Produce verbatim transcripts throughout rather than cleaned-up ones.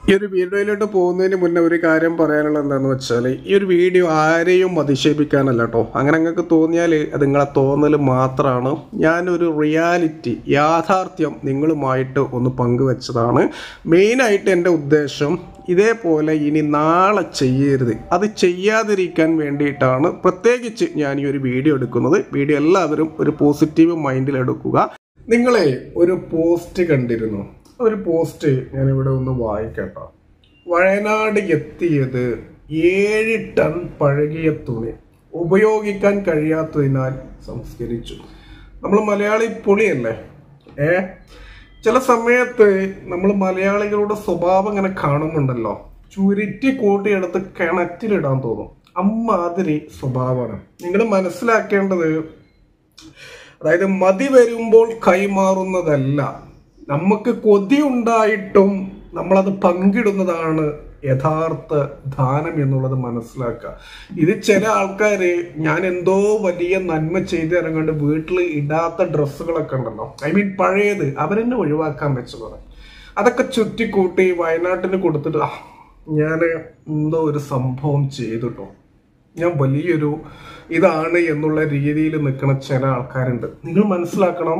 ഈ ഒരു വീഡിയോയിലോട്ട് പോകുന്നതിന് മുന്നേ ഒരു കാര്യം പറയാനുള്ളത് എന്താണെന്ന് വെച്ചാൽ ഈ ഒരു വീഡിയോ ആരെയും അധിക്ഷേപിക്കാനല്ല കേട്ടോ. അങ്ങനെ നിങ്ങൾക്ക് തോന്നിയാൽ അത് നിങ്ങളെ തോന്നൽ മാത്രമാണ്. ഞാനൊരു റിയാലിറ്റി യാഥാർത്ഥ്യം നിങ്ങളുമായിട്ട് ഒന്ന് പങ്കുവെച്ചതാണ്. മെയിനായിട്ട് എൻ്റെ ഉദ്ദേശം ഇതേപോലെ ഇനി നാളെ ചെയ്യരുത്, അത് ചെയ്യാതിരിക്കാൻ വേണ്ടിയിട്ടാണ് പ്രത്യേകിച്ച് ഞാൻ ഈ ഒരു വീഡിയോ എടുക്കുന്നത്. വീഡിയോ എല്ലാവരും ഒരു പോസിറ്റീവ് മൈൻഡിൽ എടുക്കുക. നിങ്ങളെ ഒരു പോസ്റ്റ് കണ്ടിരുന്നു. ഒരു പോസ്റ്റ് ഞാനിവിടെ ഒന്ന് വായിക്കട്ടോ. വയനാട് എത്തിയത് ഏഴ് ടൺ പഴകിയ തുണി ഉപയോഗിക്കാൻ കഴിയാത്തതിനാൽ സംസ്കരിച്ചു. നമ്മൾ മലയാളി പൊളിയല്ലേ ഏ ചില സമയത്ത് നമ്മൾ മലയാളികളുടെ സ്വഭാവം ഇങ്ങനെ കാണുന്നുണ്ടല്ലോ, ചുരുട്ടി കൂട്ടിയെടുത്ത് കിണറ്റിലിടാൻ തോന്നും. അമ്മാതിരി സ്വഭാവമാണ്. നിങ്ങൾ മനസ്സിലാക്കേണ്ടത്, അതായത് മതി വരുമ്പോൾ കൈമാറുന്നതല്ല, നമുക്ക് കൊതി ഉണ്ടായിട്ടും നമ്മളത് പങ്കിടുന്നതാണ് യഥാർത്ഥ ദാനം എന്നുള്ളത് മനസ്സിലാക്കുക. ഇത് ചില ആൾക്കാര് ഞാൻ എന്തോ വലിയ നന്മ ചെയ്ത് ഇറങ്ങാണ്ട് വീട്ടിൽ ഇടാത്ത ഡ്രസ്സുകളൊക്കെ ഉണ്ടല്ലോ, ഐ മീൻ പഴയത്, അവരെന്നെ ഒഴിവാക്കാൻ വെച്ചതാണ്. അതൊക്കെ ചുറ്റിക്കൂട്ടി വയനാട്ടിന് കൊടുത്തിട്ട് ഞാൻ എന്തോ ഒരു സംഭവം ചെയ്തിട്ടോ, ഞാൻ വലിയൊരു ഇതാണ് എന്നുള്ള രീതിയിൽ നിൽക്കുന്ന ചില ആൾക്കാരുണ്ട്. നിങ്ങൾ മനസ്സിലാക്കണം,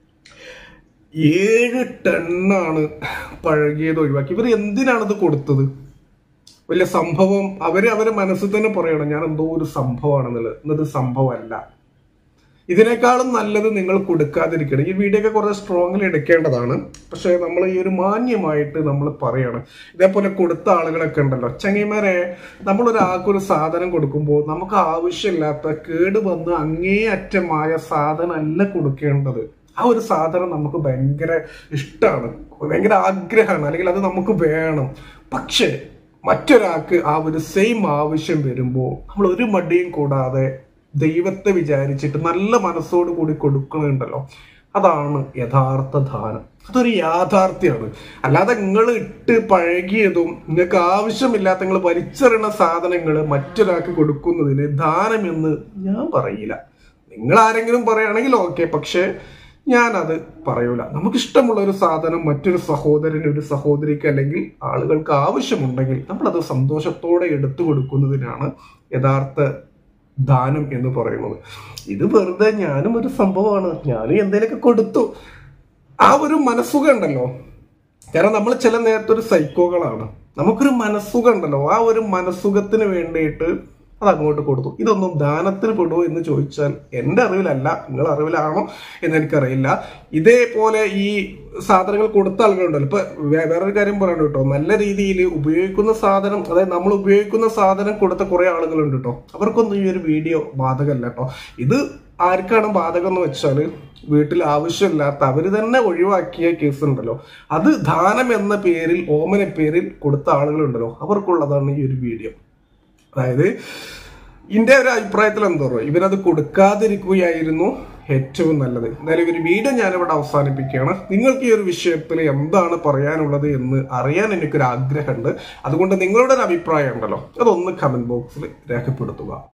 ഏഴ് ടണ്ണാണ് പഴകിയത് ഒഴിവാക്കി. ഇവർ എന്തിനാണിത് കൊടുത്തത്? വലിയ സംഭവം അവര് അവരെ മനസ്സിൽ തന്നെ പറയണം, ഞാൻ എന്തോ ഒരു സംഭവമാണെന്നുള്ളത്. എന്നത് സംഭവമല്ല. ഇതിനേക്കാളും നല്ലത് നിങ്ങൾ കൊടുക്കാതിരിക്കണം. ഈ വീഡിയോ ഒക്കെ കുറച്ച് സ്ട്രോങ്ങിൽ എടുക്കേണ്ടതാണ്, പക്ഷെ നമ്മൾ ഈ ഒരു മാന്യമായിട്ട് നമ്മൾ പറയണം. ഇതേപോലെ കൊടുത്ത ആളുകളൊക്കെ ഉണ്ടല്ലോ, ചങ്ങന്മാരെ, നമ്മളൊരാൾക്കൊരു സാധനം കൊടുക്കുമ്പോൾ നമുക്ക് ആവശ്യമില്ലാത്ത കേട് വന്ന് അങ്ങേയറ്റമായ സാധനം അല്ല കൊടുക്കേണ്ടത്. ആ ഒരു സാധനം നമുക്ക് ഭയങ്കര ഇഷ്ടമാണ്, ഭയങ്കര ആഗ്രഹമാണ്, അല്ലെങ്കിൽ അത് നമുക്ക് വേണം. പക്ഷെ മറ്റൊരാൾക്ക് ആ ഒരു സെയിം ആവശ്യം വരുമ്പോൾ നമ്മൾ ഒരു മടിയും കൂടാതെ ദൈവത്തെ വിചാരിച്ചിട്ട് നല്ല മനസ്സോട് കൂടി കൊടുക്കണുണ്ടല്ലോ, അതാണ് യഥാർത്ഥ ദാനം. അതൊരു യാഥാർത്ഥ്യമാണ്. അല്ലാതെ നിങ്ങൾ ഇട്ട് പഴകിയതും നിങ്ങൾക്ക് ആവശ്യമില്ലാത്ത നിങ്ങൾ വലിച്ചെറിയുന്ന സാധനങ്ങൾ മറ്റൊരാൾക്ക് കൊടുക്കുന്നതിന് ദാനം എന്ന് ഞാൻ പറയില്ല. നിങ്ങൾ ആരെങ്കിലും പറയുകയാണെങ്കിൽ ഓക്കെ, പക്ഷെ ഞാനത് പറയൂല. നമുക്കിഷ്ടമുള്ള ഒരു സാധനം മറ്റൊരു സഹോദരന്, ഒരു സഹോദരിക്ക് അല്ലെങ്കിൽ ആളുകൾക്ക് ആവശ്യമുണ്ടെങ്കിൽ നമ്മളത് സന്തോഷത്തോടെ എടുത്തു കൊടുക്കുന്നതിനാണ് യഥാർത്ഥ ദാനം എന്ന് പറയുന്നത്. ഇത് വെറുതെ ഞാനും ഒരു സംഭവമാണ്, ഞാനും എന്തെങ്കിലുമൊക്കെ കൊടുത്തു, ആ ഒരു മനസ്സുഖം ഉണ്ടല്ലോ. കാരണം നമ്മൾ ചില നേരത്തെ ഒരു സൈക്കോകളാണ്, നമുക്കൊരു മനസ്സുഖം ഉണ്ടല്ലോ, ആ ഒരു മനസ്സുഖത്തിന് വേണ്ടിയിട്ട് അത് അങ്ങോട്ട് കൊടുത്തു. ഇതൊന്നും ദാനത്തിന് പെടുമോ എന്ന് ചോദിച്ചാൽ എൻ്റെ അറിവിലല്ല, നിങ്ങളുടെ അറിവിലാണോ എന്ന് എനിക്കറിയില്ല. ഇതേപോലെ ഈ സാധനങ്ങൾ കൊടുത്ത ആളുകളുണ്ടല്ലോ. ഇപ്പൊ വേറൊരു കാര്യം പറയാണ്ട് കേട്ടോ, നല്ല രീതിയിൽ ഉപയോഗിക്കുന്ന സാധനം, അതായത് നമ്മൾ ഉപയോഗിക്കുന്ന സാധനം കൊടുത്ത കുറെ ആളുകളുണ്ട് കേട്ടോ, അവർക്കൊന്നും ഈ ഒരു വീഡിയോ ബാധകമല്ല കേട്ടോ. ഇത് ആർക്കാണ് ബാധകം എന്ന് വെച്ചാൽ, വീട്ടിൽ ആവശ്യമില്ലാത്ത അവര് തന്നെ ഒഴിവാക്കിയ കേസ് ഉണ്ടല്ലോ, അത് ദാനം എന്ന പേരിൽ, ഓമന പേരിൽ കൊടുത്ത ആളുകളുണ്ടല്ലോ, അവർക്കുള്ളതാണ് ഈ ഒരു വീഡിയോ. അതായത് എൻ്റെ ഒരു അഭിപ്രായത്തിൽ എന്താ പറയുക, ഇവരത് കൊടുക്കാതിരിക്കുകയായിരുന്നു ഏറ്റവും നല്ലത്. എന്തായാലും ഒരു വീഡിയോ ഞാനിവിടെ അവസാനിപ്പിക്കുകയാണ്. നിങ്ങൾക്ക് ഈ ഒരു വിഷയത്തിൽ എന്താണ് പറയാനുള്ളത് എന്ന് അറിയാൻ എനിക്കൊരു ആഗ്രഹമുണ്ട്. അതുകൊണ്ട് നിങ്ങളുടെ ഒരു അഭിപ്രായം ഉണ്ടല്ലോ, അതൊന്ന് കമന്റ് ബോക്സിൽ രേഖപ്പെടുത്തുക.